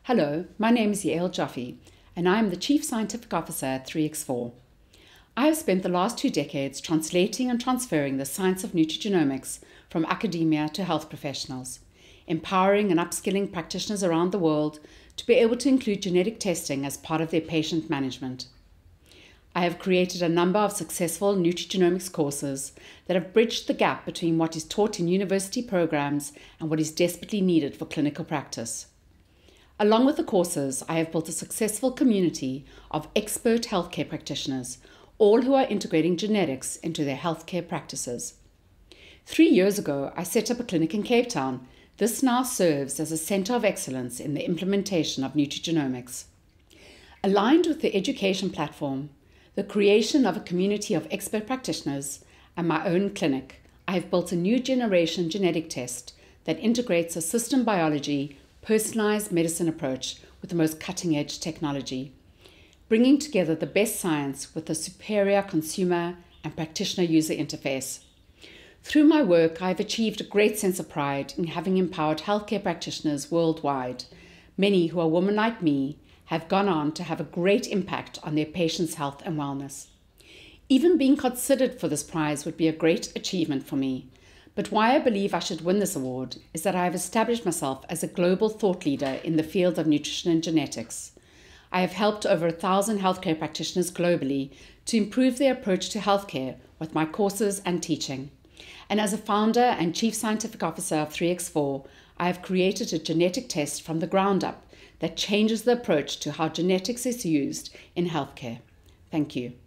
Hello, my name is Yael Jaffe, and I am the Chief Scientific Officer at 3x4. I have spent the last 2 decades translating and transferring the science of nutrigenomics from academia to health professionals, empowering and upskilling practitioners around the world to be able to include genetic testing as part of their patient management. I have created a number of successful nutrigenomics courses that have bridged the gap between what is taught in university programs and what is desperately needed for clinical practice. Along with the courses, I have built a successful community of expert healthcare practitioners, all who are integrating genetics into their healthcare practices. 3 years ago, I set up a clinic in Cape Town. This now serves as a center of excellence in the implementation of nutrigenomics. Aligned with the education platform, the creation of a community of expert practitioners, and my own clinic, I have built a new generation genetic test that integrates a system biology personalized medicine approach with the most cutting-edge technology, bringing together the best science with a superior consumer and practitioner user interface. Through my work, I have achieved a great sense of pride in having empowered healthcare practitioners worldwide. Many who are women like me have gone on to have a great impact on their patients' health and wellness. Even being considered for this prize would be a great achievement for me. But why I believe I should win this award is that I have established myself as a global thought leader in the field of nutrition and genetics. I have helped over 1,000 healthcare practitioners globally to improve their approach to healthcare with my courses and teaching. And as a founder and chief scientific officer of 3x4, I have created a genetic test from the ground up that changes the approach to how genetics is used in healthcare. Thank you.